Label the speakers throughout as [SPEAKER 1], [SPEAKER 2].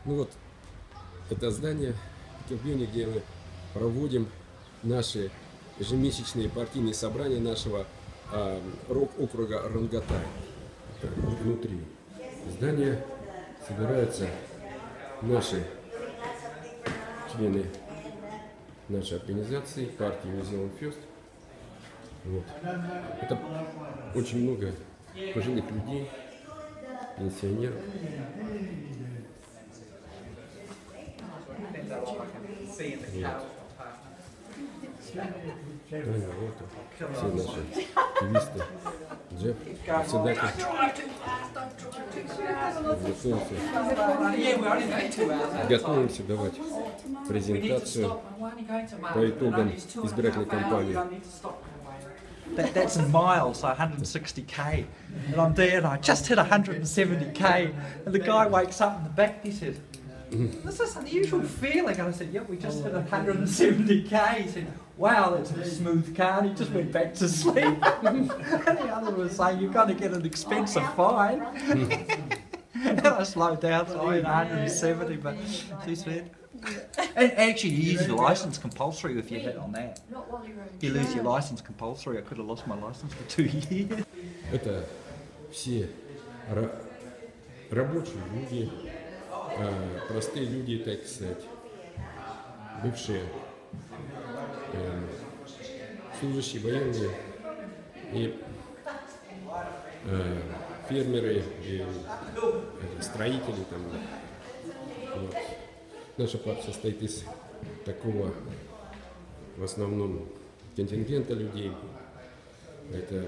[SPEAKER 1] Ну вот, это здание в Киргизии, где мы проводим наши ежемесячные партийные собрания нашего округа Ранготай. Внутри здания собираются наши члены нашей организации, партии Нью-Зиланд Фёрст. Вот. Это очень много пожилых людей, пенсионеров. Вот все наши активисты, Джефф, председатель. Готовимся давать презентацию по итогам избирательной кампании.
[SPEAKER 2] That's in miles, 160k. And I'm there and I just hit 170k. And the guy wakes up in the back and he says, "This is an unusual feeling." And I said, "Yep, we just hit 170k. He said, "Wow, that's a smooth car." And he just went back to sleep. And the other was saying, "You're going to get an expensive fine." And I slowed down, so I hit 170, but he said, and actually you use your license compulsory if you hit on that. You lose your license compulsory. I could have lost my license for 2 years.
[SPEAKER 1] Это все рабочие люди, простые люди, так сказать, бывшие служащие, военные и фермеры, и строители. Там. Вот. Наша партия состоит из такого, в основном, контингента людей. Это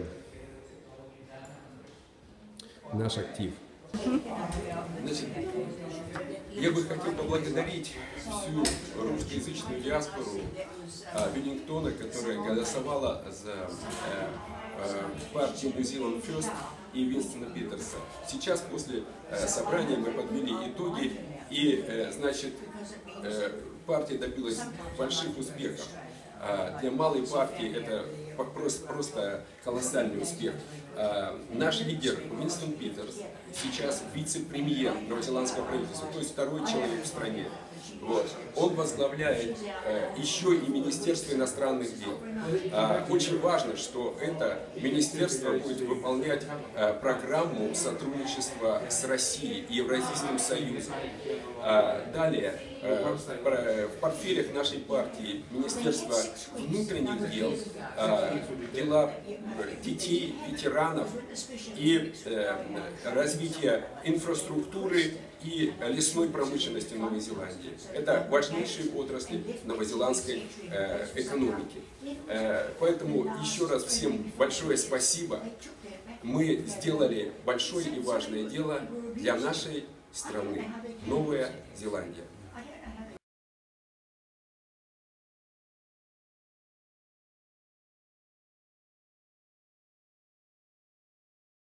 [SPEAKER 1] наш актив.
[SPEAKER 3] Значит, я бы хотел поблагодарить всю русскоязычную диаспору Веллингтона, которая голосовала за партию Нью-Зиланд Фёрст и Винстона Питерса. Сейчас после собрания мы подвели итоги, и, значит, партия добилась больших успехов. Для малой партии это просто колоссальный успех. Наш лидер Винстон Питерс сейчас вице-премьер новозеландского правительства, то есть второй человек в стране. Вот. Он возглавляет еще и Министерство иностранных дел. Очень важно, что это министерство будет выполнять программу сотрудничества с Россией и Евразийским Союзом. Далее, в портфелях нашей партии Министерство внутренних дел, дела детей, ветеранов и развития инфраструктуры и лесной промышленности Новой Зеландии. Это важнейшие отрасли новозеландской экономики. Поэтому еще раз всем большое спасибо. Мы сделали большое и важное дело для нашей страны. Новая Зеландия.